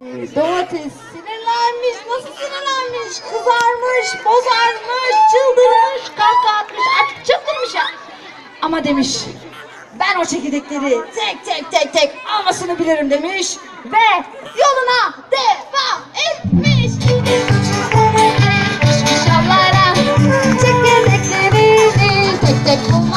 Domates sinirlenmiş, nasıl sinirlenmiş? Kızarmış, bozarmış, çıldırmış, kahkaha atmış, artık çıldırmış ya. Ama demiş, ben o çekirdekleri tek almasını bilirim demiş ve yoluna devam etmiş. Çıkmış yollara, çekirdeklerini tek bulmuş.